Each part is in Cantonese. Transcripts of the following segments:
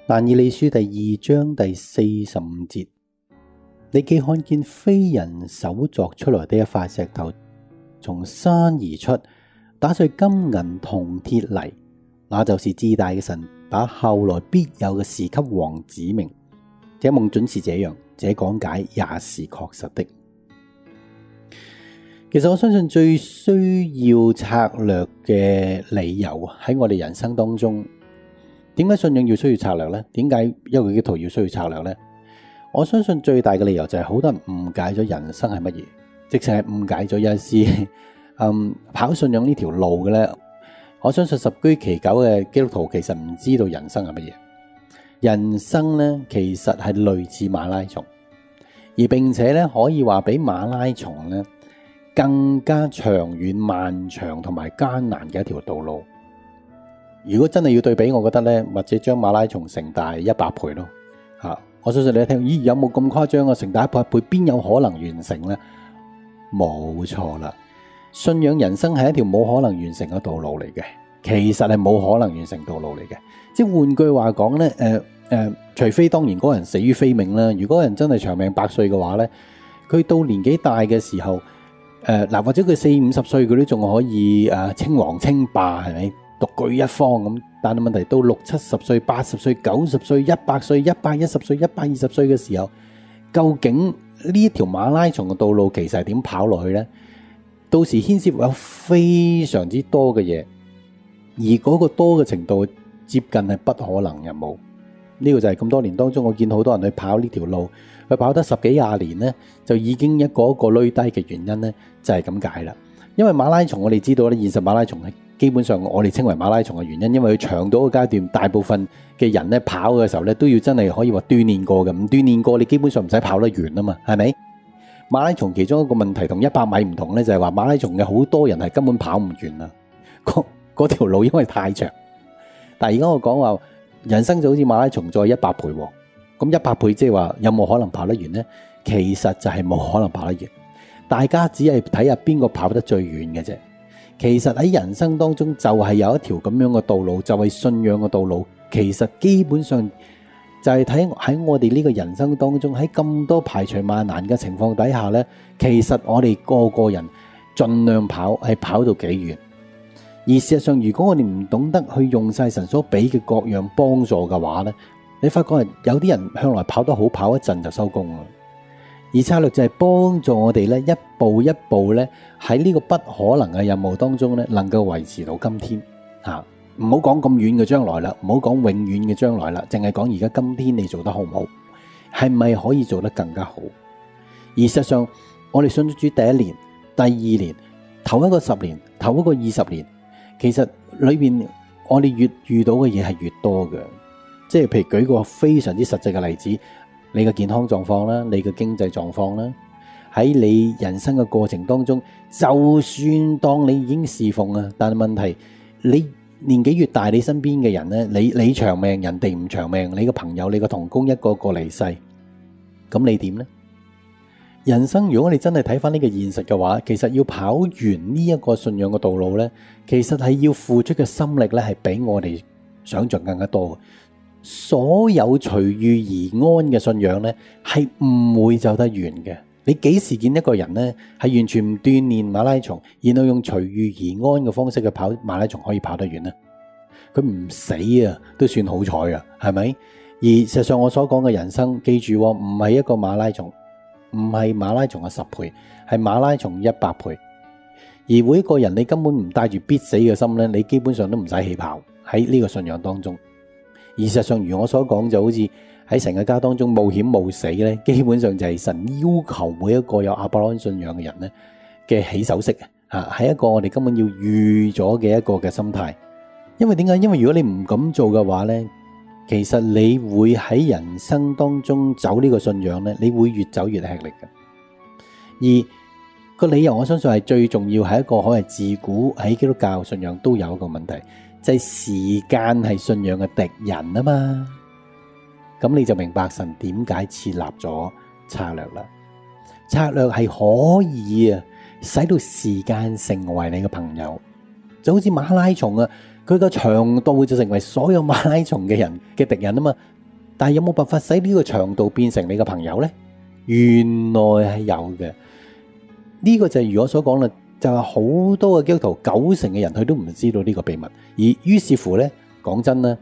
但以理書第2章第45節，你既看見非人手作出來的一塊石頭從山而出，打碎金銀銅鐵泥，那就是至大嘅神把後來必有嘅事給王指明。這夢準是這樣，這講解也是確實的。其實我相信最需要策略嘅理由喺我哋人生當中，點解信仰要需要策略呢？點解一個基督徒要需要策略呢？我相信最大嘅理由就係好多人誤解咗人生係乜嘢，直情係誤解咗。有陣時跑信仰呢條路嘅呢，我相信十居其九嘅基督徒其實唔知道人生係乜嘢。人生呢，其實係類似馬拉松，而並且呢，可以話比馬拉松呢更加長遠、漫長同埋艱難嘅一條道路。如果真係要對比，我覺得呢，或者將馬拉松成大100倍咯。我相信你一聽，咦，有冇咁誇張啊？成大100倍，邊有可能完成呢？冇錯啦，信仰人生係一條冇可能完成嘅道路嚟嘅，其實係冇可能完成道路嚟嘅。即係換句話講呢，除非當然嗰個人死於非命啦。如果嗰人真係長命100歲嘅話呢，佢到年紀大嘅時候，或者佢40、50歲佢都仲可以稱王稱霸，係咪獨具一方咁？但係問題到60、70歲、80歲、90歲、100歲、110歲、120歲嘅時候，究竟呢一條馬拉松嘅道路其實係點跑落去呢？到時牽涉有非常之多嘅嘢，而嗰個多嘅程度接近係不可能任務。呢個就係咁多年當中，我見好多人去跑呢條路，佢跑得10幾20年呢，就已經一個累低嘅原因呢，就係咁解啦。因為馬拉松我哋知道咧，現實馬拉松係基本上我哋稱為馬拉松嘅原因，因為佢長到個階段，大部分嘅人咧跑嘅時候咧都要真係可以話鍛煉過嘅，唔鍛煉過你基本上唔使跑得完啊嘛，係咪？馬拉松其中一個問題同100米唔同咧，就係話馬拉松嘅好多人係根本跑唔完啊，嗰條路因為太長。但係而家我講話人生就好似馬拉松再100倍喎，咁100倍即係話有冇可能跑得完呢？其實就係冇可能跑得完，大家只係睇下邊個跑得最遠嘅啫。其實喺人生當中就係有一條咁樣嘅道路，就係信仰嘅道路。其實基本上就係睇喺我哋呢個人生當中，喺咁多排除萬難嘅情況底下呢，其實我哋個個人盡量跑係跑到幾遠。而事實上，如果我哋唔懂得去用晒神所俾嘅各樣幫助嘅話呢，你發覺係有啲人向來跑得好，跑一陣就收工啦。而策略就係幫助我哋咧，一步一步咧喺呢個不可能嘅任務當中咧，能夠維持到今天嚇。唔好講咁遠嘅將來啦，唔好講永遠嘅將來啦，淨係講而家今天你做得好唔好，係咪可以做得更加好？而事實上，我哋信咗主第1年、第2年、頭一個10年、頭一個20年，其實裏邊我哋越遇到嘅嘢係越多嘅。即係譬如舉個非常之實際嘅例子。你嘅健康狀況啦，你嘅經濟狀況啦，喺你人生嘅過程當中，就算當你已經侍奉啊，但係問題你年紀越大，你身邊嘅人呢，你長命，人哋唔長命，你嘅朋友、你嘅同工一個個離世，咁你點呢？人生如果你真係睇翻呢個現實嘅話，其實要跑完呢一個信仰嘅道路呢，其實係要付出嘅心力呢，係比我哋想象更加多嘅。所有隨遇而安嘅信仰呢，係唔會走得遠嘅。你幾時見一個人呢，係完全唔鍛煉馬拉松，然後用隨遇而安嘅方式去跑馬拉松可以跑得遠呢？佢唔死啊，都算好彩啊，係咪？而事實上我所講嘅人生，記住唔係一個馬拉松，唔係馬拉松嘅10倍，係馬拉松100倍。而每一個人你根本唔帶住必死嘅心呢，你基本上都唔使起跑喺呢個信仰當中。而事實上，如我所講，就好似喺神嘅家當中冒險冒死咧，基本上就係神要求每一個有亞伯拉罕信仰嘅人咧嘅起手式啊，係一個我哋根本要預咗嘅一個嘅心態。因為點解？因為如果你唔咁做嘅話咧，其實你會喺人生當中走呢個信仰咧，你會越走越吃力嘅。而個理由，我相信係最重要，係一個可能自古喺基督教信仰都有一個問題。就係時間係信仰嘅敵人啊嘛，咁你就明白神點解設立咗策略啦。策略係可以使到時間成為你嘅朋友，就好似馬拉松啊，佢個長度就成為所有馬拉松嘅人嘅敵人啊嘛。 但係有冇辦法使呢個長度變成你嘅朋友呢？原來係有嘅。呢個就係如我所講啦，就係好多嘅基督徒90%嘅人佢都唔知道呢個秘密，而於是乎呢，講真啦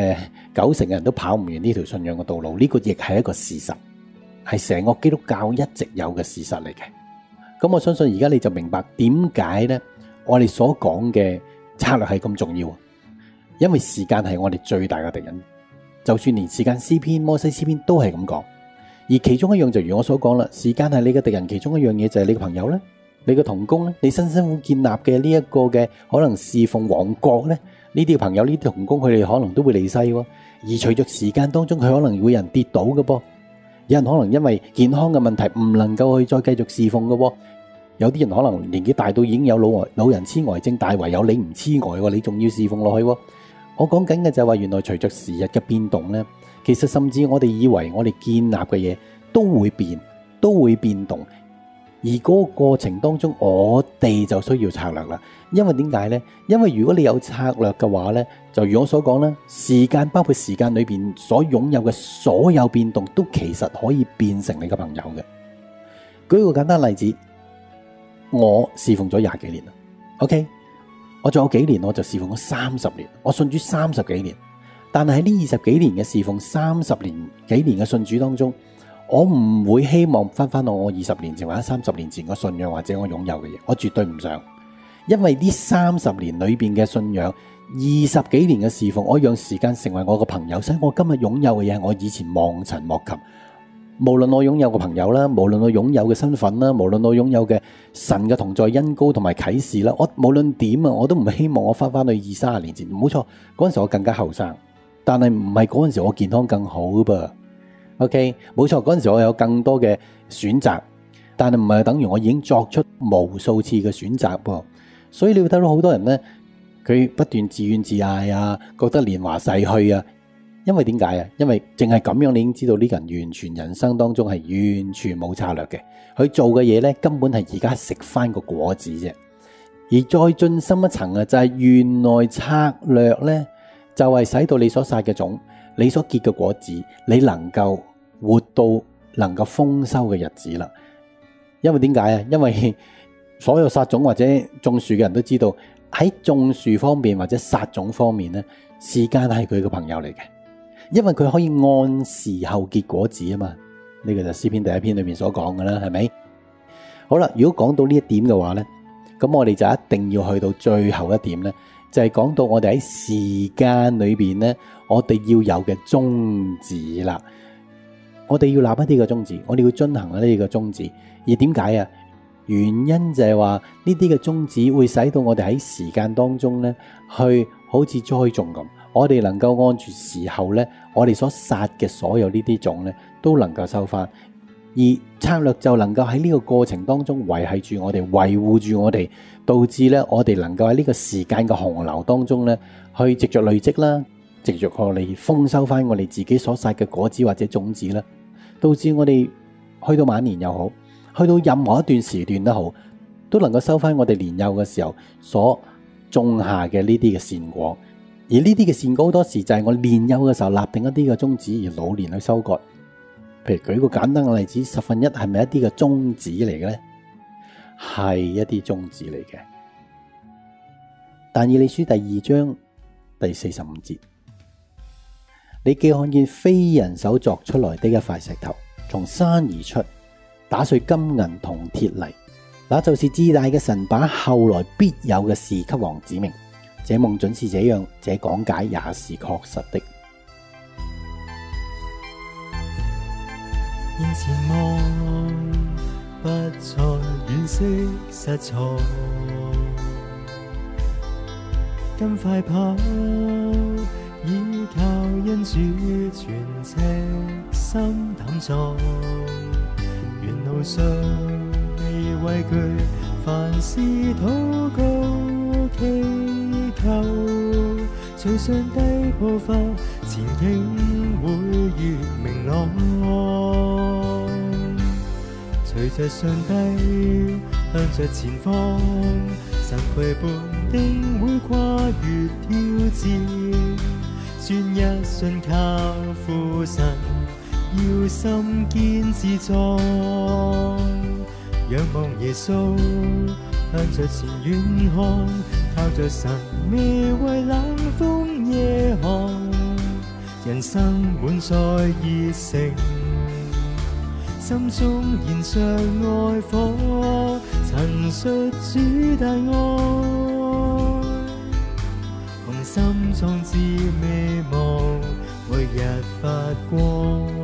，90%嘅人都跑唔完呢條信仰嘅道路，呢個亦係一個事實，係成個基督教一直有嘅事實嚟嘅。咁我相信而家你就明白點解呢，我哋所講嘅策略係咁重要，因為時間係我哋最大嘅敵人。就算連時間詩篇、摩西詩篇都係咁講，而其中一樣就如我所講啦，時間係你嘅敵人，其中一樣嘢就係你嘅朋友咧，你嘅同工咧，你辛辛苦建立嘅呢一個嘅可能侍奉王國咧，呢啲朋友、呢啲同工，佢哋可能都會離世喎。而隨着時間當中，佢可能會有人跌倒嘅噃，有人可能因為健康嘅問題唔能夠去再繼續侍奉嘅喎，有啲人可能年紀大到已經有老人痴呆症，但係唯有你唔痴呆喎，你仲要侍奉落去喎。我講緊嘅就係話，原來隨着時日嘅變動呢，其實甚至我哋以為我哋建立嘅嘢都會變，都會變動。而嗰個過程當中，我哋就需要策略啦。因為點解呢？因為如果你有策略嘅話呢，就如我所講啦，時間包括時間裏邊所擁有嘅所有變動，都其實可以變成你嘅朋友嘅。舉個簡單例子，我侍奉咗20幾年啦。OK。我仲有幾年我就侍奉咗30年，我信主30幾年，但係喺呢20幾年嘅侍奉30年幾年嘅信主當中，我唔會希望翻到我20年前或者30年前嘅信仰或者我擁有嘅嘢，我絕對唔想，因為呢30年裏邊嘅信仰，20幾年嘅侍奉，我讓時間成為我嘅朋友，使我今日擁有嘅嘢，我以前望塵莫及。無論我擁有嘅朋友啦，無論我擁有嘅身份啦，無論我擁有嘅神嘅同在恩膏同埋啟示啦，我無論點啊，我都唔希望我翻去20-30年前。冇錯，嗰陣時我更加後生，但係唔係嗰陣時我健康更好噃。OK， 冇錯，嗰陣時我有更多嘅選擇，但係唔係等於我已經作出無數次嘅選擇噃。所以你會睇到好多人呢，佢不斷自怨自艾啊，覺得年華逝去啊。因為點解啊？因為淨係咁樣，你已經知道呢個人完全人生當中係完全冇策略嘅。佢做嘅嘢呢，根本係而家食翻個果子啫。而再進深一層啊，就係原來策略呢，就係使到你所撒嘅種，你所結嘅果子，你能夠活到能夠豐收嘅日子啦。因為點解啊？因為所有撒種或者種樹嘅人都知道，喺種樹方面或者撒種方面呢，時間係佢嘅朋友嚟嘅。因為佢可以按時候結果子啊嘛，呢個就詩篇第1篇裏面所講嘅啦，係咪？好啦，如果講到呢一點嘅話呢，咁我哋就一定要去到最後一點呢，就係講到我哋喺時間裏邊呢，我哋要有嘅宗旨啦。我哋要立一啲嘅宗旨，我哋要遵行呢啲嘅宗旨。而點解啊？原因就係話呢啲嘅宗旨會使到我哋喺時間當中呢，去好似栽種咁。我哋能夠按住時候呢，我哋所撒嘅所有呢啲種呢，都能夠收翻，而策略就能夠喺呢個過程當中維繫住我哋，維護住我哋，導致呢我哋能夠喺呢個時間嘅洪流當中呢，去藉着累積啦，藉着我哋豐收翻我哋自己所撒嘅果子或者種子啦，導致我哋去到晚年又好，去到任何一段時段都好，都能夠收翻我哋年幼嘅時候所種下嘅呢啲嘅善果。而呢啲嘅善果好多時就係我年幼嘅時候立定一啲嘅宗旨，而老年去收割。譬如舉個簡單嘅例子，1/10係咪一啲嘅宗旨嚟嘅呢？係一啲宗旨嚟嘅。但以理書第2章第45節，你既看見非人手鑿出來的一塊石頭從山而出，打碎金銀銅鐵泥，那就是至大嘅神把後來必有嘅事給王指明。這夢準是這樣，這講解也是確實的。 現前望不再惋惜失錯，更快跑，依靠恩主全赤心膽壯，沿路上未畏懼，凡事禱告祈求，隨上帝步伐，前景會越明朗。隨着上帝向着前方，神陪伴定會跨越挑戰， 專一信靠父神，要心堅自在。仰望耶穌，向着前遠看，靠着神未畏冷風夜寒。人生滿載熱誠，心中燃着愛火，陳述主大愛。雄心壯志未忘，為日發光。